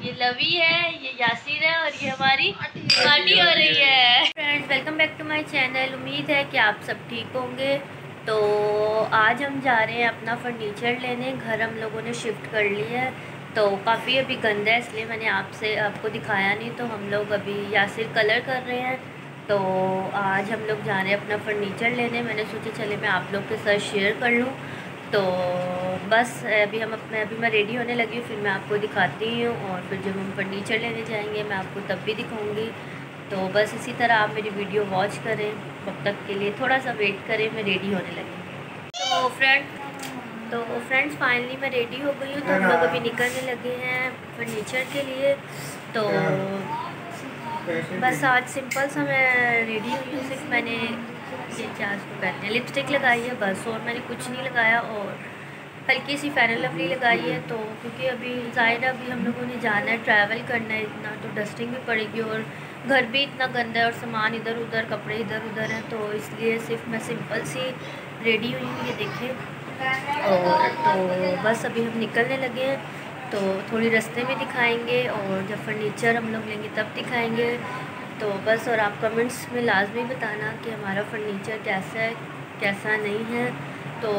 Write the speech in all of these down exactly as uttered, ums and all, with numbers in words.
ये लवी है, ये यासिर है और ये हमारी पार्टी हो रही है। Friends welcome back to my channel. उम्मीद है कि आप सब ठीक होंगे। तो आज हम जा रहे हैं अपना फर्नीचर लेने। घर हम लोगों ने शिफ्ट कर लिया है तो काफ़ी अभी गंदा है, इसलिए मैंने आपसे आपको दिखाया नहीं। तो हम लोग अभी यासिर कलर कर रहे हैं, तो आज हम लोग जा रहे हैं अपना फर्नीचर लेने। मैंने सोचा चले मैं आप लोग के साथ शेयर कर लूँ। तो बस अभी हम अपने अभी मैं रेडी होने लगी हूँ, फिर मैं आपको दिखाती हूँ और फिर जब हम फर्नीचर लेने जाएंगे मैं आपको तब भी दिखाऊंगी। तो बस इसी तरह आप मेरी वीडियो वॉच करें, तब तक के लिए थोड़ा सा वेट करें, मैं रेडी होने लगी। तो फ्रेंड तो फ्रेंड्स फाइनली मैं रेडी हो गई हूँ। तो हम लोग अभी निकलने लगे हैं फर्नीचर के लिए। तो बस आज सिंपल सा मैं रेडी हुई हूँ, सिर्फ मैंने ये क्या उसको कहते हैं लिपस्टिक लगाई है बस, और मैंने कुछ नहीं लगाया, और हल्की सी फेयर लवली लगाई है। तो क्योंकि अभी ज़ाहिर अभी हम लोगों ने जाना है, ट्रैवल करना है इतना, तो डस्टिंग भी पड़ेगी और घर भी इतना गंदा है और सामान इधर उधर, कपड़े इधर उधर हैं, तो इसलिए सिर्फ मैं सिंपल सी रेडी हुई हूँ, ये देखें। और तो बस अभी हम निकलने लगे हैं, तो थोड़ी रास्ते में दिखाएंगे और जब फर्नीचर हम लोग लेंगे तब दिखाएंगे। तो बस, और आप कमेंट्स में लाजमी बताना कि हमारा फर्नीचर कैसा है कैसा नहीं है। तो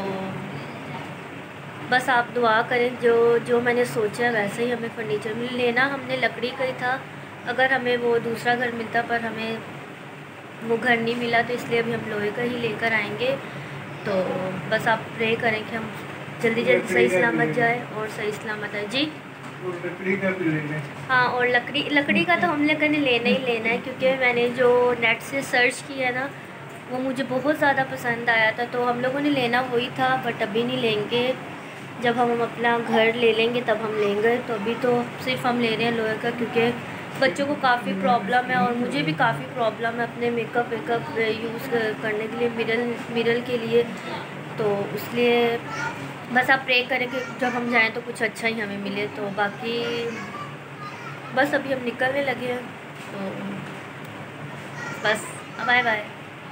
बस आप दुआ करें, जो जो मैंने सोचा है वैसे ही हमें फर्नीचर मिल लेना। हमने लकड़ी का ही था, अगर हमें वो दूसरा घर मिलता पर हमें वो घर नहीं मिला, तो इसलिए अभी हम लोहे का ही लेकर आएंगे। तो बस आप प्रे करें कि हम जल्दी जल्दी सही सलामत जाए और सही सलामत आए। जी लकड़ी का भी लेना है। हाँ, और लकड़ी लकड़ी का तो हम लोगों ने लेना ही लेना है, क्योंकि मैंने जो नेट से सर्च किया ना वो मुझे बहुत ज़्यादा पसंद आया था, तो हम लोगों ने लेना वही था। बट अभी नहीं लेंगे, जब हम हम अपना घर ले लेंगे तब हम लेंगे। तो अभी तो सिर्फ हम ले रहे हैं लोहे का, क्योंकि बच्चों को काफ़ी प्रॉब्लम है और मुझे भी काफ़ी प्रॉब्लम है अपने मेकअप वेकअप यूज़ करने के लिए, मिरर मिरर के लिए। तो इसलिए बस आप प्रे करें कि जब हम जाएं तो कुछ अच्छा ही हमें मिले। तो बाकी बस अभी हम निकलने लगे हैं, तो बस बाय बाय।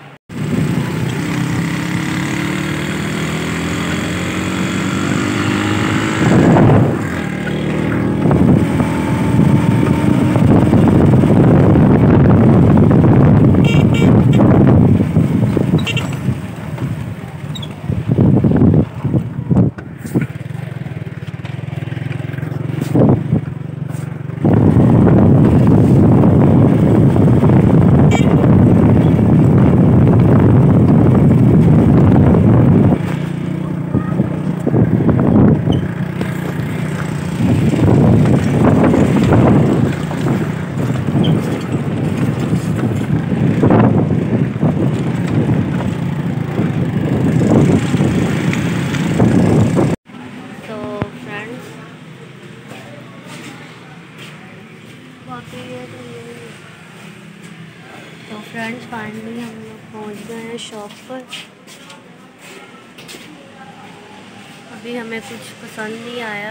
तो फ्रेंड्स फाइनली हम लोग पहुँच गए हैं शॉप पर। अभी हमें कुछ पसंद नहीं आया,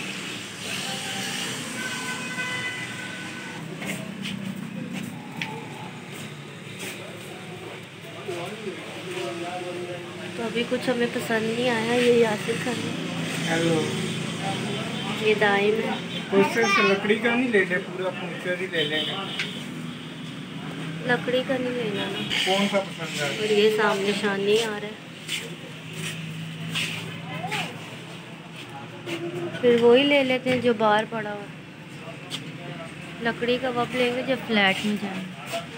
तो अभी कुछ हमें पसंद नहीं आया। ये यासिर का हेलो, ये दाइम है। उससे लकड़ी का नहीं लेना, पूरा फर्नीचर ही ले लेंगे। लकड़ी का नहीं लेना ना। कौन सा पसंद है? और ये सामने निशान नहीं आ रहा है, फिर वही ले लेते हैं जो बाहर पड़ा हुआ। लकड़ी का वब लेंगे जब फ्लैट में जाएंगे।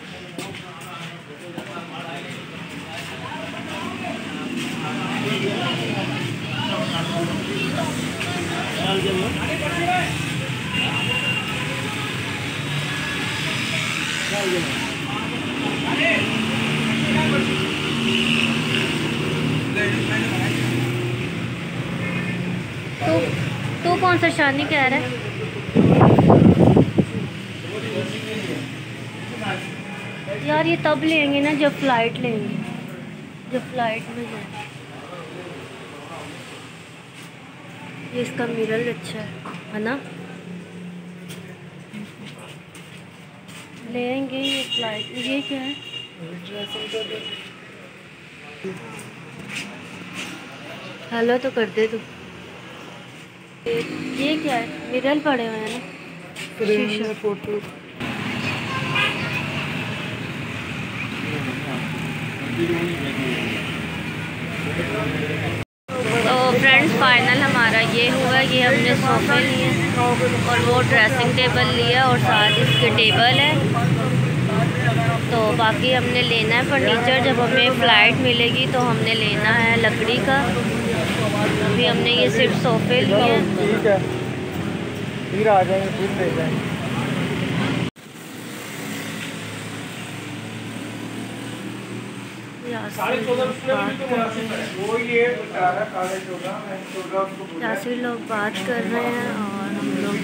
तो तू कौन सा शानी कह रहा है? यार ये तब लेंगे ना जब फ्लाइट लेंगे, जब फ्लाइट में जाए। ये इसका मिरर अच्छा है है ना, लेंगे ये फ्लाइट। ये क्या है? हेलो तो कर दे तू। ये क्या है? मिरर पड़े हुए हैं ना। फोटो तो फ्रेंड्स फाइनल हमारा ये हुआ, ये हमने सोफे लिए और वो ड्रेसिंग टेबल लिया और साथ इसके टेबल है। तो बाकी हमने लेना है फर्नीचर, जब हमें फ़्लाइट मिलेगी तो हमने लेना है लकड़ी का। अभी हमने ये सिर्फ सोफे लिए हैं। ठीक है, फिर आ जाएंगे, फिर ले जाएंगे। यासिर लोग बात कर रहे हैं और हम लोग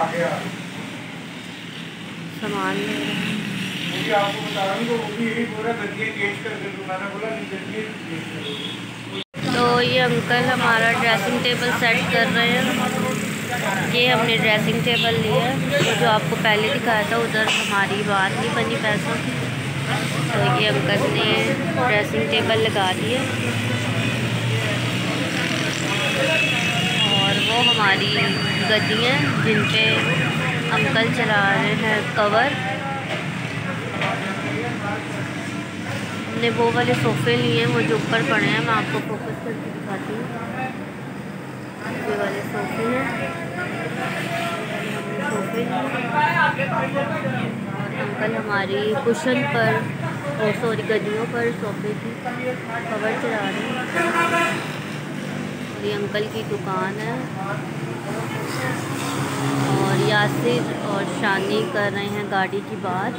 सामान ले रहे हैं। आपको बता रहा हूँ, वो भी यही बोला गद्दियाँ चेंज कर दे, तो मैंने बोला नहीं गद्दियाँ चेंज कर। तो ये अंकल हमारा ड्रेसिंग टेबल सेट कर रहे हैं। ये हमने ड्रेसिंग टेबल लिया है, जो आपको पहले दिखाया था, उधर हमारी बात नहीं बनी पैसों की। तो ये अंकल ने ड्रेसिंग टेबल लगा दिया और वो हमारी गद्दियाँ जिन पे अंकल चला रहे हैं कवर। हमने वो वाले सोफ़े लिए हैं, वो जो ऊपर पड़े हैं, मैं आपको फोकस करके दिखाती हूँ। ये वाले सोफ़े हैं, सोफ़े अंकल हमारी कुशन पर और सॉरी गद्दियों पर सोफ़े की कवर चढ़ा रहे हैं। और ये अंकल की दुकान है और यासिर और शानी कर रहे हैं गाड़ी की बात।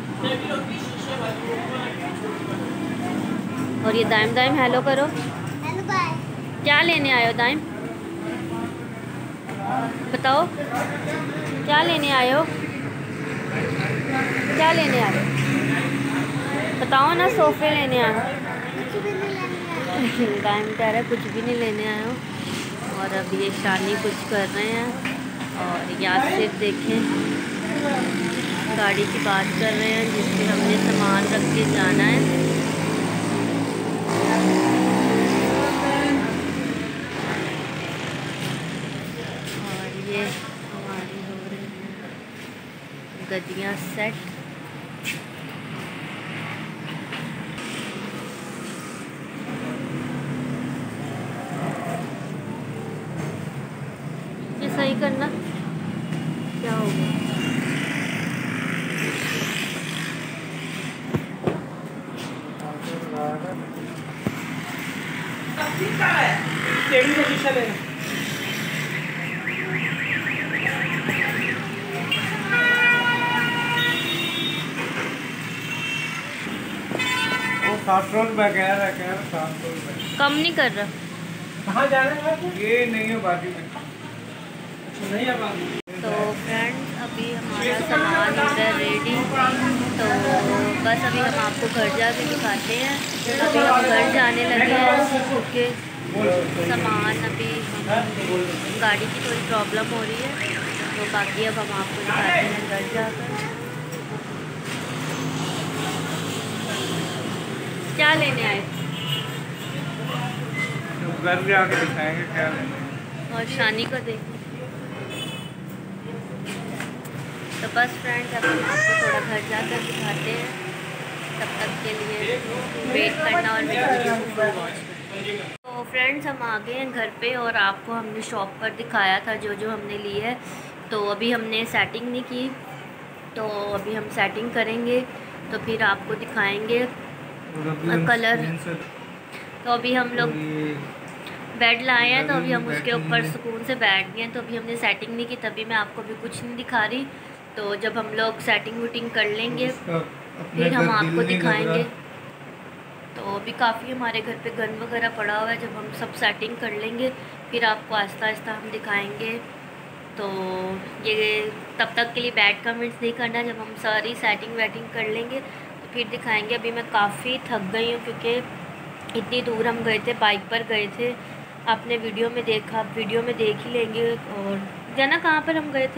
और ये दाइम दाइम हेलो करो। Hello bye. क्या लेने आए हो दाइम, बताओ क्या लेने आए हो, क्या लेने आए हो बताओ ना। सोफ़े लेने आए हो? दाइम कह रहा है कुछ भी नहीं लेने आए हो। और अब ये शानी कुछ कर रहे हैं और यासिर देखें गाड़ी की बात कर रहे हैं जिससे हमने सामान रख के जाना है। और ये हमारी हो रही है गद्दियाँ सेट। ये सही करना, क्या होगा? सात सौ रुपये कह रहा है, सात सौ रुपये कम नहीं कर रहा। कहाँ जाना है? ये नहीं है बाकी में, नहीं है बाकी। तो फ्रेंड्स अभी हमारा सामान हो रहा है रेडी, तो बस अभी हम आपको घर जाके दिखाते हैं। अभी हम घर जाने लगे हैं क्योंकि सामान अभी हम गाड़ी की थोड़ी प्रॉब्लम हो रही है, तो बाकी अब हम आपको दिखाते हैं घर जाकर। क्या लेने आए? घर जाके दिखाएंगे क्या लेने। और शानी को देख। तो बस फ्रेंड्स अब हम आपको थोड़ा घर जाकर दिखाते हैं, तब तक के लिए वेट करना और वीडियो को फुल वॉच करना। तो फ्रेंड्स हम आ गए हैं घर पे और आपको हमने शॉप पर दिखाया था जो जो हमने ली है। तो अभी हमने सेटिंग नहीं की, तो अभी हम सेटिंग करेंगे तो फिर आपको दिखाएंगे कलर। तो अभी हम लोग बेड लाए हैं, तो अभी हम उसके ऊपर सुकून से बैठ गए हैं। तो अभी हमने सेटिंग नहीं की, तभी मैं आपको भी कुछ नहीं दिखा रही। तो जब हम लोग सेटिंग वूटिंग कर लेंगे फिर हम आपको दिखाएंगे। तो अभी काफ़ी हमारे घर पे गन वगैरह पड़ा हुआ है, जब हम सब सेटिंग कर लेंगे फिर आपको आहिस्ता आहिस्ता हम दिखाएंगे। तो ये तब तक के लिए बैड कमेंट्स नहीं करना, जब हम सारी सेटिंग वेटिंग कर लेंगे तो फिर दिखाएंगे। अभी मैं काफ़ी थक गई हूँ क्योंकि इतनी दूर हम गए थे, बाइक पर गए थे। आपने वीडियो में देखा, आप वीडियो में देख ही लेंगे। और जाना कहाँ पर हम गए थे?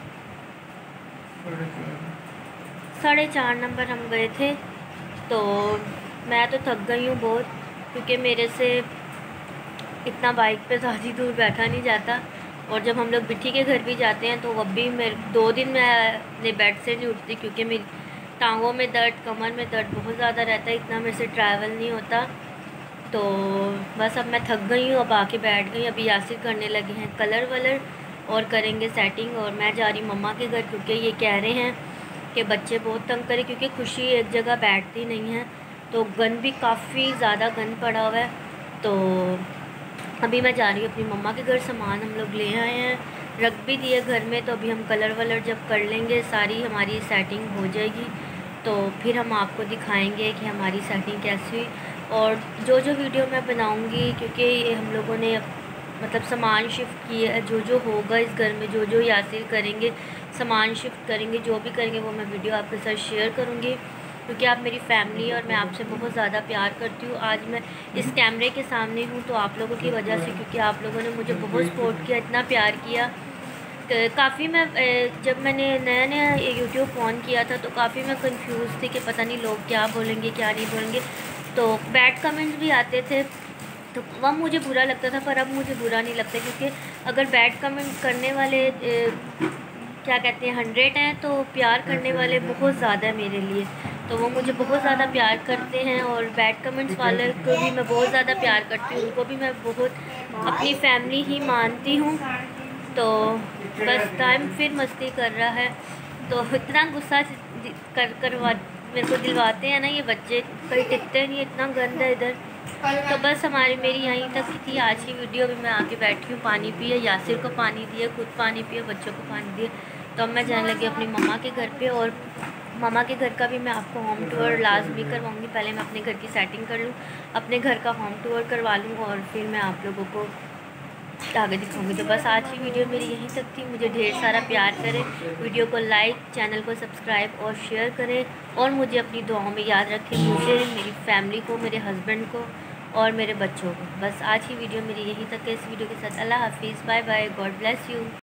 साढ़े चार नंबर हम गए थे। तो मैं तो थक गई हूँ बहुत, क्योंकि मेरे से इतना बाइक पे ज़्यादा दूर बैठा नहीं जाता। और जब हम लोग बिट्ठी के घर भी जाते हैं तो वह भी मेरे दो दिन मैं अपने बेड से नहीं उठती, क्योंकि मेरी टांगों में दर्द, कमर में दर्द बहुत ज़्यादा रहता है, इतना मेरे से ट्रैवल नहीं होता। तो बस अब मैं थक गई हूँ, अब आके बैठ गई। अभी यासिर करने लगे हैं कलर वलर और करेंगे सेटिंग, और मैं जा रही मम्मा के घर, क्योंकि ये कह रहे हैं कि बच्चे बहुत तंग करें, क्योंकि खुशी एक जगह बैठती नहीं है। तो गन भी काफ़ी ज़्यादा गन पड़ा हुआ है। तो अभी मैं जा रही हूँ अपनी मम्मा के घर, सामान हम लोग ले आए हैं, रख भी दिए घर में। तो अभी हम कलर वलर जब कर लेंगे, सारी हमारी सेटिंग हो जाएगी, तो फिर हम आपको दिखाएंगे कि हमारी सेटिंग कैसी हुई। और जो जो वीडियो मैं बनाऊंगी, क्योंकि हम लोगों ने मतलब सामान शिफ्ट किया है, जो जो होगा इस घर में, जो जो यासिर करेंगे, सामान शिफ्ट करेंगे, जो भी करेंगे वो मैं वीडियो आपके साथ शेयर करूँगी, क्योंकि आप मेरी फैमिली और मैं आपसे बहुत ज़्यादा प्यार करती हूँ। आज मैं इस कैमरे के सामने हूँ तो आप लोगों की वजह से, क्योंकि आप लोगों ने मुझे बहुत सपोर्ट किया, इतना प्यार किया। काफ़ी मैं जब मैंने नया नया यूट्यूब ऑन किया था तो काफ़ी मैं कंफ्यूज थी कि पता नहीं लोग क्या बोलेंगे क्या नहीं बोलेंगे। तो बैड कमेंट्स भी आते थे, तो वह मुझे बुरा लगता था, पर अब मुझे बुरा नहीं लगता, क्योंकि अगर बैड कमेंट करने वाले ए, क्या कहते हैं हंड्रेड हैं, तो प्यार करने वाले बहुत ज़्यादा है मेरे लिए। तो वो मुझे बहुत ज़्यादा प्यार करते हैं, और बैड कमेंट्स वाले को भी मैं बहुत ज़्यादा प्यार करती हूँ, उनको भी मैं बहुत अपनी फैमिली ही मानती हूँ। तो बस टाइम फिर मस्ती कर रहा है, तो इतना गुस्सा कर करवा मेरे को दिलवाते हैं ना ये बच्चे, कहीं टिकते नहीं, इतना गंद है इधर। तो बस हमारी मेरी यहीं तक की थी आज की वीडियो। अभी मैं आके बैठी हूँ, पानी पिए, यासिर को पानी दिए, खुद पानी पिए, बच्चों को पानी दिए। तो अब मैं जाने लगी अपनी मम्मा के घर पे, और मम्मा के घर का भी मैं आपको होम टूर लाजमी करवाऊँगी। पहले मैं अपने घर की सेटिंग कर लूँ, अपने घर का होम टूर करवा लूँ, और फिर मैं आप लोगों को आगे दिखाऊंगी। तो बस आज की वीडियो मेरी यहीं तक थी। मुझे ढेर सारा प्यार करें, वीडियो को लाइक, चैनल को सब्सक्राइब और शेयर करें, और मुझे अपनी दुआओं में याद रखें, मुझे, मेरी फैमिली को, मेरे हस्बैंड को और मेरे बच्चों को। बस आज की वीडियो मेरी यहीं तक है। इस वीडियो के साथ अल्लाह हाफिज़, bye bye, God bless you.